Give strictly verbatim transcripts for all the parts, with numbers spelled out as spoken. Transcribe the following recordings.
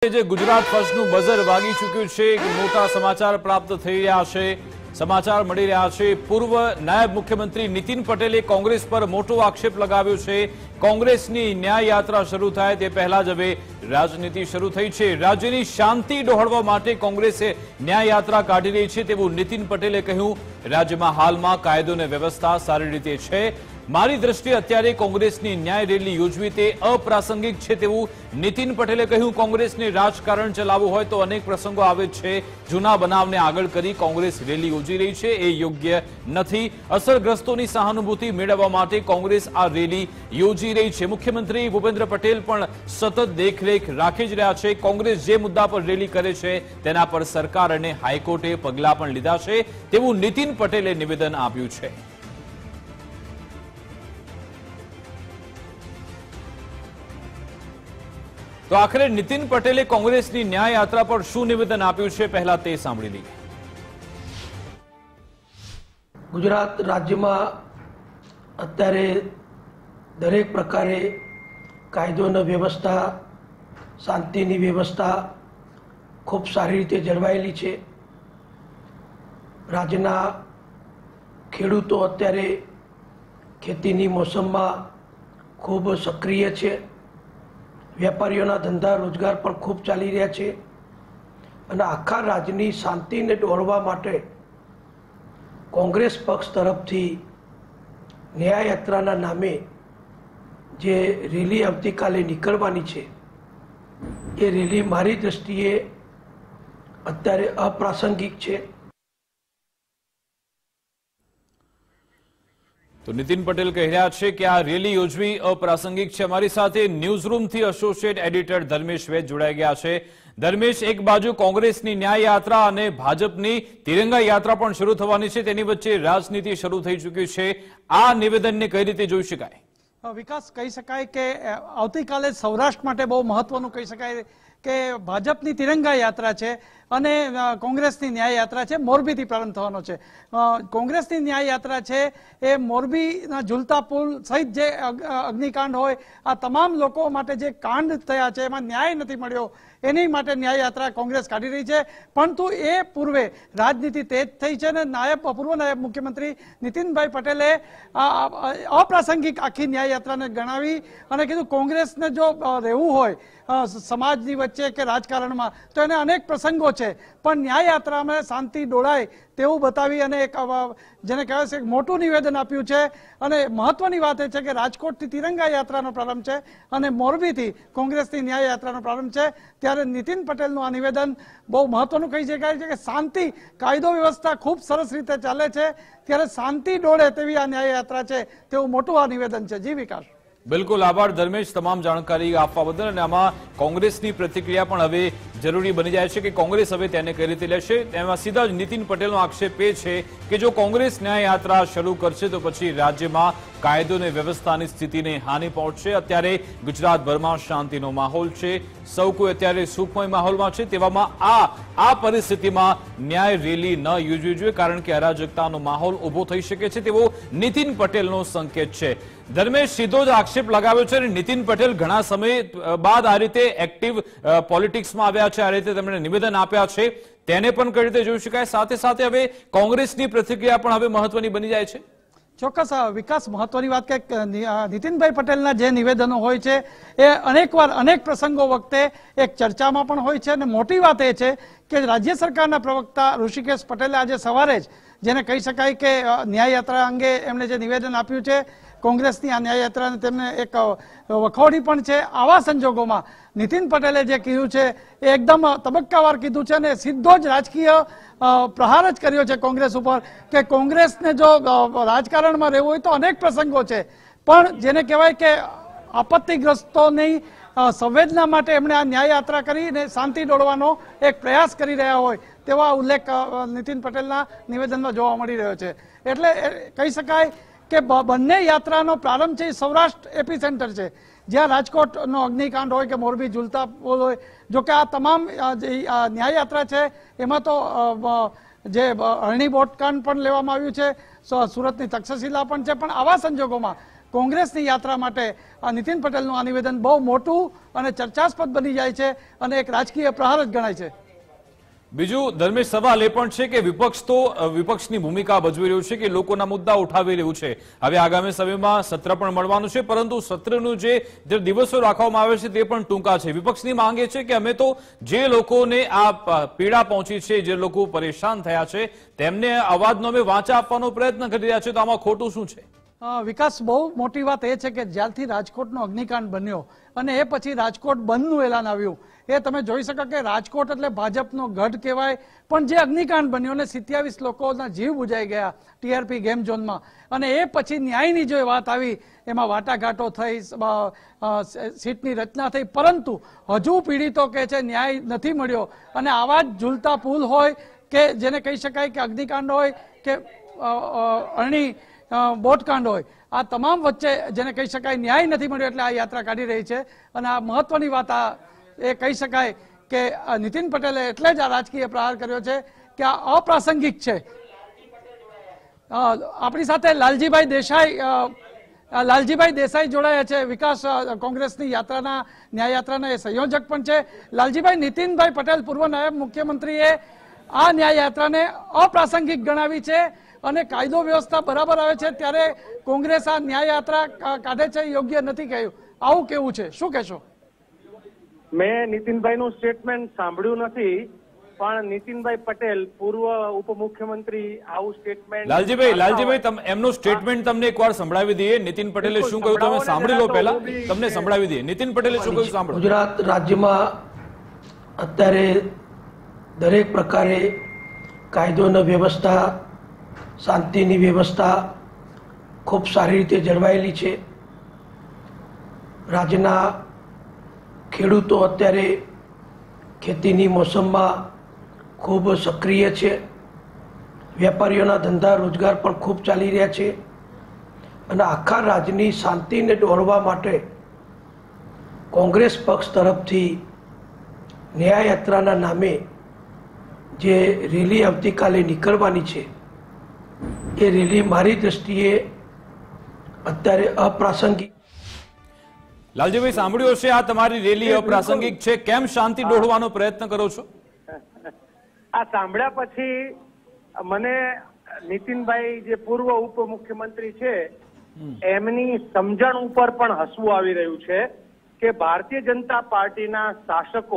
Gujarat ફર્સ્ટનું buzzer વાગી ચૂક્યું છે। મોટા સમાચાર પ્રાપ્ત થઈ રહ્યા છે। સમાચાર મળી રહ્યા છે પૂર્વ નાયબ મુખ્યમંત્રી નીતિન પટેલે કોંગ્રેસ પર મોટો આક્ષેપ લગાવ્યો છે। કોંગ્રેસની ન્યાય યાત્રા શરૂ થાય તે પહેલા જ હવે રાજનીતિ શરૂ થઈ છે। રાજ્યની શાંતિ ડહોળવા માટે કોંગ્રેસે ન્યાય યાત્રા કાઢી રહી છે તેવું નીતિન પટેલે કહ્યું। રાજ્યમાં હાલમાં કાયદો અને વ્યવસ્થા સારી રીતે છે। મારી દ્રષ્ટિએ અત્યારે કોંગ્રેસની ન્યાય રેલી યોજવી તે અપ્રાસંગિક છે તેવું નીતિન પટેલે કહ્યું। કોંગ્રેસને રાજકારણ ચલાવવું હોય તો અનેક પ્રસંગો આવે છે। જૂના બનાવને આગળ કરી કોંગ્રેસ રેલી યોજી રહી છે એ યોગ્ય નથી। અસરગ્રસ્તોની સહાનુભૂતિ મેળવવા માટે કોંગ્રેસ આ રેલી યોજી રહી છે। મુખ્યમંત્રી ભૂપેન્દ્ર પટેલ પણ સતત દેખરેખ રાખી જ રહ્યા છે। કોંગ્રેસ જે મુદ્દા પર રેલી કરે છે તેના પર સરકાર અને હાઈકોર્ટે પગલાં પણ લીધા છે તેવું નીતિન પટેલે નિવેદન આપ્યું છે। તો આખરે નીતિન પટેલે કોંગ્રેસની ન્યાય યાત્રા પર શું નિવેદન આપ્યું છે પહેલા તે સાંભળી લઈએ। ગુજરાત રાજ્યમાં અત્યારે દરેક પ્રકારે કાયદોની વ્યવસ્થા શાંતિની વ્યવસ્થા ખૂબ સારી રીતે જળવાયેલી છે। રાજ્યના ખેડૂતો અત્યારે ખેતીની મોસમમાં ખૂબ સક્રિય છે। વેપારીઓના ધંધા રોજગાર પણ ખૂબ ચાલી રહ્યા છે અને આખા રાજ્યની શાંતિને ડહોળવા માટે કોંગ્રેસ પક્ષ તરફથી ન્યાય યાત્રાના નામે જે રેલી આવતીકાલે નીકળવાની છે એ રેલી મારી દ્રષ્ટિએ અત્યારે અપ્રાસંગિક છે। તો નીતિન પટેલ કહી રહ્યા છે કે આ રેલી યોજવી અપ્રાસંગિક છે। અમારી સાથે ન્યૂઝરૂમથી એસોસિએટ એડિટર ધર્મેશ વૈદ જોડાઈ ગયા છે। ધર્મેશ, એક બાજુ કોંગ્રેસની ન્યાય યાત્રા અને ભાજપની તિરંગા યાત્રા પણ શરૂ થવાની છે, તેની વચ્ચે રાજનીતિ શરૂ થઈ ચૂકી છે। આ નિવેદનને કઈ રીતે જોઈ શકાય? વિકાસ, કહી શકાય કે આવતીકાલે સૌરાષ્ટ્ર માટે બહુ મહત્વનું કહી શકાય કે ભાજપની તિરંગા યાત્રા છે અને કોંગ્રેસની ન્યાય યાત્રા છે મોરબીથી પ્રારંભ થવાનો છે। કોંગ્રેસની ન્યાય યાત્રા છે એ મોરબીના ઝુલતા પુલ સહિત જે અગ્નિકાંડ હોય આ તમામ લોકો માટે જે કાંડ થયા છે એમાં ન્યાય નથી મળ્યો એની માટે ન્યાય યાત્રા કોંગ્રેસ કાઢી રહી છે। પરંતુ એ પૂર્વે રાજનીતિ તેજ થઈ છે અને નાયબ પૂર્વ નાયબ મુખ્યમંત્રી નીતિનભાઈ પટેલે અપ્રાસંગિક આખી ન્યાય યાત્રાને ગણાવી અને કીધું કોંગ્રેસને જો રહેવું હોય સમાજની વચ્ચે કે રાજકારણમાં તો એને અનેક પ્રસંગો છે પણ ન્યાય યાત્રામાં શાંતિ ડોળાય તેવું બતાવી અને એક જેને કહેવાય છે મોટું નિવેદન આપ્યું છે। અને મહત્વની વાત એ છે કે રાજકોટથી તિરંગા યાત્રાનો પ્રારંભ છે અને મોરબીથી કોંગ્રેસની ન્યાય યાત્રાનો પ્રારંભ છે। ત્યારે નીતિન પટેલનું આ નિવેદન બહુ મહત્વનું કહી શકાય છે કે શાંતિ કાયદો વ્યવસ્થા ખૂબ સરસ રીતે ચાલે છે ત્યારે શાંતિ ડોળે તેવી આ ન્યાય યાત્રા છે તેવું મોટું આ નિવેદન છે। જી વિકાસ। બિલકુલ, આભાર ધર્મેશ તમામ જાણકારી આપવા બદલ। અને આમાં કોંગ્રેસની પ્રતિક્રિયા પણ હવે જરૂરી બની જાય છે કે કોંગ્રેસ હવે તેને કઈ રીતે લેશે। તેમાં સીધા જ નીતિન પટેલનો આક્ષેપ એ છે કે જો કોંગ્રેસ ન્યાય યાત્રા શરૂ કરશે તો પછી રાજ્યમાં કાયદો અને વ્યવસ્થાની સ્થિતિને હાનિ પહોંચશે। અત્યારે ગુજરાતભરમાં શાંતિનો માહોલ છે, સૌ કોઈ અત્યારે સુખમય માહોલમાં છે, તેવામાં આ આ પરિસ્થિતિમાં ન્યાય રેલી ન યોજવી જોઈએ કારણ કે અરાજકતાનો માહોલ ઉભો થઈ શકે છે તેવો નીતિન પટેલનો સંકેત છે। ધર્મેશ, સીધો જ આક્ષેપ લગાવ્યો છે અને નીતિન પટેલ ઘણા સમય બાદ આ રીતે એક્ટિવ પોલિટિક્સમાં આવ્યા છે, આ રીતે તેમણે નિવેદન આપ્યા છે, તેને પણ કઈ રીતે જોઈ શકાય? સાથે સાથે હવે કોંગ્રેસની પ્રતિક્રિયા પણ હવે મહત્વની બની જાય છે। ચોક્કસ વિકાસ, મહત્વની વાત કે નીતિનભાઈ પટેલના જે નિવેદનો હોય છે એ અનેકવાર અનેક પ્રસંગો વખતે એક ચર્ચામાં પણ હોય છે અને મોટી વાત એ છે કે રાજ્ય સરકારના પ્રવક્તા ઋષિકેશ પટેલે આજે સવારે જ જેને કહી શકાય કે ન્યાય યાત્રા અંગે એમણે જે નિવેદન આપ્યું છે કોંગ્રેસની આ ન્યાય યાત્રાને તેમને એક વખોડી પણ છે। આવા સંજોગોમાં નીતિન પટેલે જે કીધું છે એ એકદમ તબક્કાવાર કીધું છે અને સીધો જ રાજકીય પ્રહાર જ કર્યો છે કોંગ્રેસ ઉપર કે કોંગ્રેસને જો રાજકારણમાં રહેવું હોય તો અનેક પ્રસંગો છે પણ જેને કહેવાય કે આપત્તિગ્રસ્તોની સંવેદના માટે એમણે આ ન્યાય યાત્રા કરીને શાંતિ ડોળવાનો એક પ્રયાસ કરી રહ્યા હોય તેવા ઉલ્લેખ નીતિન પટેલના નિવેદનમાં જોવા મળી રહ્યો છે। એટલે કહી શકાય કે બંને યાત્રાનો પ્રારંભ છે સૌરાષ્ટ્ર એપી સેન્ટર છે જ્યાં રાજકોટનો અગ્નિકાંડ હોય કે મોરબી ઝુલતા પુલ હોય। જો કે આ તમામ ન્યાય યાત્રા છે એમાં તો જે અરણી બોટકાંડ પણ લેવામાં આવ્યું છે, સુરતની તક્ષશિલા પણ છે, પણ આવા સંજોગોમાં કોંગ્રેસની યાત્રા માટે આ નીતિન પટેલનું આ નિવેદન બહુ મોટું અને ચર્ચાસ્પદ બની જાય છે અને એક રાજકીય પ્રહાર જ ગણાય છે. બીજું ધર્મેશ, સવાલ એ પણ છે કે વિપક્ષ તો વિપક્ષની ભૂમિકા ભજવી રહ્યું છે કે લોકોના મુદ્દા ઉઠાવી રહ્યું છે. હવે આગામી સમયમાં સત્ર પણ મળવાનું છે, પરંતુ સત્રનું જે દિવસો રાખવામાં આવે છે તે પણ ટૂંકા છે. વિપક્ષની માંગ એ છે કે અમે તો જે લોકોને આ પીડા પહોંચી છે, જે લોકો પરેશાન થયા છે, તેમને અવાજનો અમે વાંચા આપવાનો પ્રયત્ન કરી રહ્યા છે. તો આમાં ખોટું શું છે? વિકાસ, બહુ મોટી વાત એ છે કે જ્યારથી રાજકોટનો અગ્નિકાંડ બન્યો અને એ પછી રાજકોટ બંધનું એલાન આવ્યું, એ તમે જોઈ શકો કે રાજકોટ એટલે ભાજપનો ગઢ કહેવાય. પણ જે અગ્નિકાંડ બન્યો ને સિત્યાવીસ લોકોના જીવ બુજાઈ ગયા ટીઆરપી ગેમ ઝોનમાં, અને એ પછી ન્યાયની જો વાત આવી, એમાં વાટાઘાટો થઈ, સીટની રચના થઈ, પરંતુ હજુ પીડિતો કહે છે ન્યાય નથી મળ્યો. અને આવા જ ઝૂલતા પુલ હોય કે જેને કહી શકાય કે અગ્નિકાંડ હોય કે અરણી બોટકાંડ હોય, આ તમામ વચ્ચે જેને કહી શકાય ન્યાય નથી મળ્યો, એટલે આ યાત્રા કાઢી રહી છે. અને આ મહત્વની વાત આ એ કહી શકાય કે નીતિન પટેલે એટલે જ આ રાજકીય પ્રહાર કર્યો છે કે આ અપ્રાસંગિક છે. આપણી સાથે લાલજીભાઈ દેસાઈ લાલજીભાઈ દેસાઈ જોડાયા છે. વિકાસ, કોંગ્રેસની યાત્રાના ન્યાય યાત્રાના એ સંયોજક પણ છે. લાલજીભાઈ, નીતિનભાઈ પટેલ પૂર્વ નાયબ મુખ્યમંત્રીએ આ ન્યાય યાત્રાને અપ્રાસંગિક ગણાવી છે અને કાયદો વ્યવસ્થા બરાબર આવે છે ત્યારે કોંગ્રેસ આ ન્યાય યાત્રા કાઢે છે, યોગ્ય નથી કહ્યું. આવું કેવું છે, શું કહેશો? મેં નીતિનભાઈનું સ્ટેટમેન્ટ સાંભળ્યું નથી, પણ નીતિનભાઈ પટેલ પૂર્વ ઉપમુખ્યમંત્રી આવું સ્ટેટમેન્ટ. લાલજીભાઈ લાલજીભાઈ એમનું સ્ટેટમેન્ટ તમને એકવાર સંભળાવી દઈએ. નીતિન પટેલે શું કહ્યું તમે સાંભળી લો, પહેલા તમને સંભળાવી દઈએ. નીતિન પટેલે શું કહ્યું સાંભળો. ગુજરાત રાજ્યમાં અત્યારે દરેક પ્રકારે કાયદોની વ્યવસ્થા, શાંતિની વ્યવસ્થા ખૂબ સારી રીતે જળવાયેલી છે. રાજ્યના ખેડૂતો અત્યારે ખેતીની મોસમમાં ખૂબ સક્રિય છે. વેપારીઓના ધંધા રોજગાર પણ ખૂબ ચાલી રહ્યા છે. અને આખા રાજ્યની શાંતિને દોરવા માટે કોંગ્રેસ પક્ષ તરફથી ન્યાય યાત્રાના નામે જે રેલી આવતીકાલે નીકળવાની છે, એ રેલી મારી દ્રષ્ટિએ અત્યારે અપ્રાસંગિક. લાલજીભાઈ, સાંભળ્યું હશે આ તમારી રેલી અપ્રાસંગિક છે, કેમ શાંતિ દોહડવાનો પ્રયત્ન કરો છો? આ સાંભળ્યા પછી મને નીતિનભાઈ જે પૂર્વ ઉપમુખ્યમંત્રી છે એમની સમજણ ઉપર પણ હસવું આવી રહ્યું છે કે ભારતીય જનતા પાર્ટીના શાસકો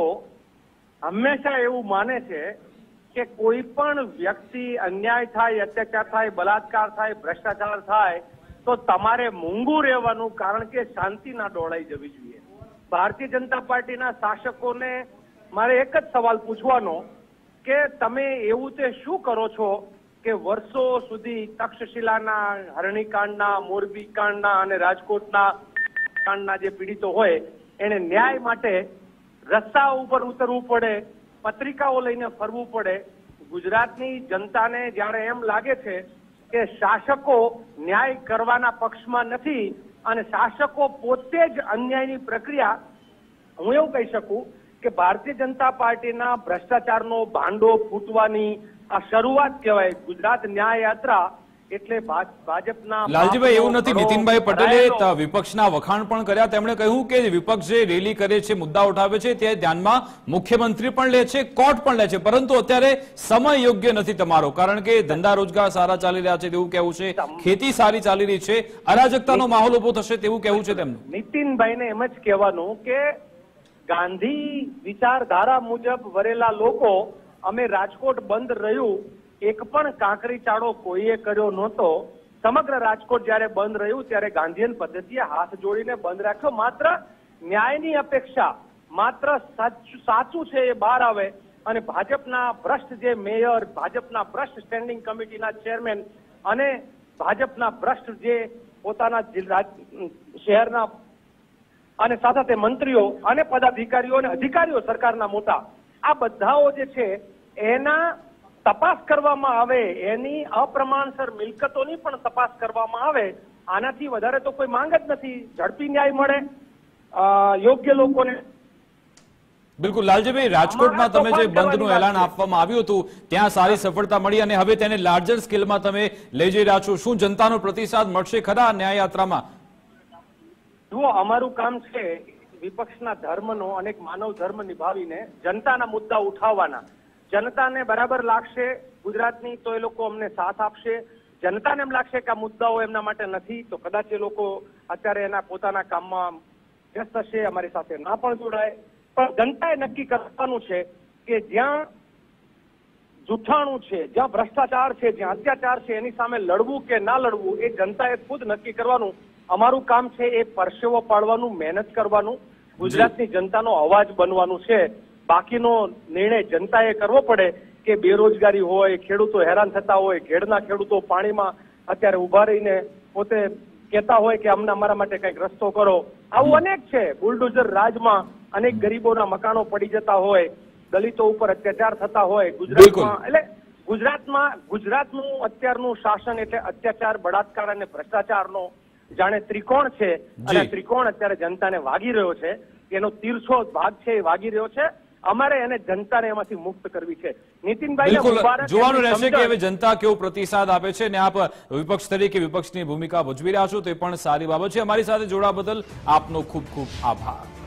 હંમેશા એવું માને છે કે કોઈ પણ વ્યક્તિ અન્યાય થાય, અત્યાચાર થાય, બલાત્કાર થાય, ભ્રષ્ટાચાર થાય તો તમારે મૂંગું રહેવાનું, કારણ કે શાંતિ ના દોડાઈ જવી જોઈએ. ભારતીય જનતા પાર્ટીના શાસકોને મારે એક જ સવાલ પૂછવાનો કે તમે એવું તે શું કરો છો કે વર્ષો સુધી તક્ષશિલાના, હરણીકાંડના, મોરબી કાંડના અને રાજકોટના કાંડના જે પીડિતો હોય એને ન્યાય માટે રસ્તા ઉપર ઉતરવું પડે, પત્રિકાઓ લઈને ફરવું પડે. ગુજરાતની જનતાને જ્યારે એમ લાગે છે કે શાસકો ન્યાય કરવાના પક્ષમાં નથી અને શાસકો પોતે જ અન્યાયની પ્રક્રિયા, હું એવું કહી શકું કે ભારતીય જનતા પાર્ટીના ભ્રષ્ટાચારનો ભાંડો ફૂટવાની આ શરૂઆત કહેવાય. ગુજરાત ન્યાય યાત્રા એટલે ભાજપના. લાલજીભાઈ, એવું નથી. નીતિનભાઈ પટેલે વિપક્ષના વખાણ પણ કર્યા. તેમણે કહ્યું કે વિપક્ષ જે રેલી કરે છે, મુદ્દા ઉઠાવે છે, તે ધ્યાનમાં મુખ્યમંત્રી પણ લે છે, કોર્ટ પણ લે છે, પરંતુ અત્યારે સમય યોગ્ય નથી તમારો, કારણ કે ધંધા રોજગાર સારા ચાલી રહ્યા છે તેવું કહેવું છે, ખેતી સારી ચાલી રહી છે, અરાજકતાનો માહોલ ઉભો થશે તેવું કહેવું છે તેમનું. નીતિનભાઈને એમ જ કહેવાનું કે ગાંધી વિચારધારા મુજબ વરેલા લોકો, અમે રાજકોટ બંધ રહ્યું, એક પણ કાંકરી ચાળો કોઈએ કર્યો નહોતો. સમગ્ર રાજકોટ જયારે બંધ રહ્યું ત્યારે ગાંધીયન પદ્ધતિએ હાથ જોડીને બંધ રાખ્યો. માત્ર ન્યાયની અપેક્ષા, માત્ર સાચું છે એ બહાર આવે અને ભાજપના ભ્રષ્ટ જે મેયર, ભાજપના ભ્રષ્ટ સ્ટેન્ડિંગ કમિટીના ચેરમેન અને ભાજપના ભ્રષ્ટ જે પોતાના શહેરના અને સાથે સાથે મંત્રીઓ અને પદાધિકારીઓ અને અધિકારીઓ સરકારના મોટા, આ બધાઓ જે છે એના તપાસ કરવામાં આવે, એની અપ્રમાણસર મિલકતોની પણ તપાસ કરવામાં આવે. આનાથી વધારે તો કોઈ માંગ જ નથી. ઝડપી ન્યાય મળે યોગ્ય લોકોને. બિલકુલ લાલજીભાઈ, રાજકોટમાં તમે જે બંધનું એલાન આપવામાં આવ્યું હતું ત્યાં સારી સફળતા મળી અને હવે તેને લાર્જર સ્કેલમાં તમે લઈ જઈ રહ્યા છો. શું જનતાનો પ્રતિસાદ મળશે ખરા ન્યાય યાત્રામાં? જુઓ, અમારું કામ છે વિપક્ષના ધર્મનો અને એક માનવ ધર્મ નિભાવીને જનતાના મુદ્દા ઉઠાવવાના. જનતાને બરાબર લાગશે ગુજરાતની તો એ લોકો અમને સાથ આપશે. જનતાને એમ લાગશે કે આ મુદ્દાઓ એમના માટે નથી તો કદાચ એ લોકો અત્યારે એના પોતાના કામમાં વ્યસ્ત હશે, અમારી સાથે ના પણ જોડાય. પણ જનતાએ નક્કી કરવાનું છે કે જ્યાં જૂઠાણું છે, જ્યાં ભ્રષ્ટાચાર છે, જ્યાં અત્યાચાર છે એની સામે લડવું કે ના લડવું એ જનતાએ ખુદ નક્કી કરવાનું. અમારું કામ છે એ પરસેવો પાડવાનું, મહેનત કરવાનું, ગુજરાતની જનતાનો અવાજ બનવાનું છે. બાકીનો નિર્ણય જનતાએ કરવો પડે કે બેરોજગારી હોય, ખેડૂતો હેરાન થતા હોય, ખેડના ખેડૂતો પાણીમાં અત્યારે ઉભા રહીને પોતે કહેતા હોય કે અમને અમારા માટે કંઈક રસ્તો કરો. આવું અનેક છે. બુલડોઝર રાજમાં અનેક ગરીબોના મકાનો પડી જતા હોય, દલિતો ઉપર અત્યાચાર થતા હોય ગુજરાતમાં. એટલે ગુજરાતમાં ગુજરાતનું અત્યારનું શાસન એટલે અત્યાચાર, બળાત્કાર અને ભ્રષ્ટાચારનો જાણે ત્રિકોણ છે અને ત્રિકોણ અત્યારે જનતાને વાગી રહ્યો છે. એનો તીરછો ભાગ છે એ વાગી રહ્યો છે. અમારે એને જનતાને એમાંથી મુક્ત કરવી છે. નીતિનભાઈ જોવાનું રહેશે કે હવે જનતા કેવો પ્રતિસાદ આપે છે અને આપ વિપક્ષ તરીકે વિપક્ષની ભૂમિકા ભજવી રહ્યા છો તે પણ સારી બાબત છે. અમારી સાથે જોડાવા બદલ આપનો ખૂબ ખૂબ આભાર.